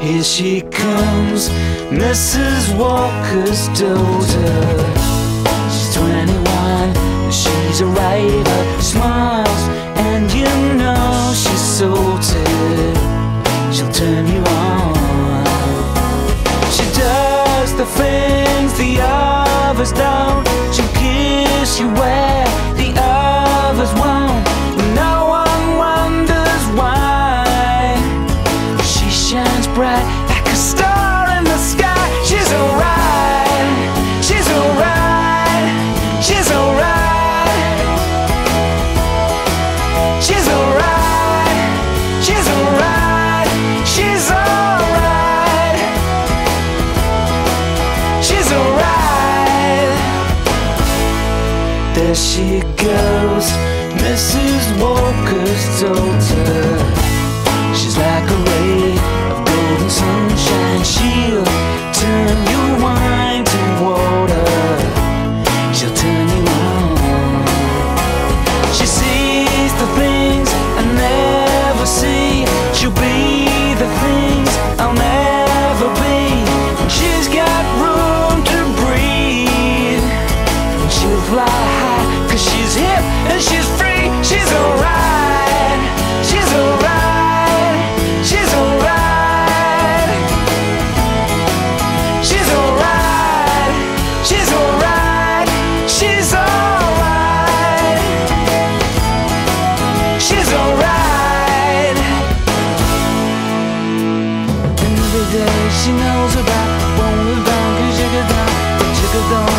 Here she comes, Mrs. Walker's daughter. She's 21, and she's a raver. Smiles, and you know she's sorted. She'll turn you on. She does the things the others don't. She'll kiss you where the others won't. No one wonders why. She shines bright like a star in the sky. She's alright, she's alright, she's alright, she's alright, she's alright, she's alright, she's alright. There she goes, Mrs. Walker's daughter. She's like a ray of golden sunshine. She'll turn your wine to water. She'll turn you on. She sees the things I never see. She'll be the things I'll never be. And she's got room to breathe. And she'll fly high, 'cause she's hip and she's free. She's alright, she's alright, she's alright, she's alright, she's alright, she's alright, she's alright. And every day she knows about won't live down, 'cause you could die,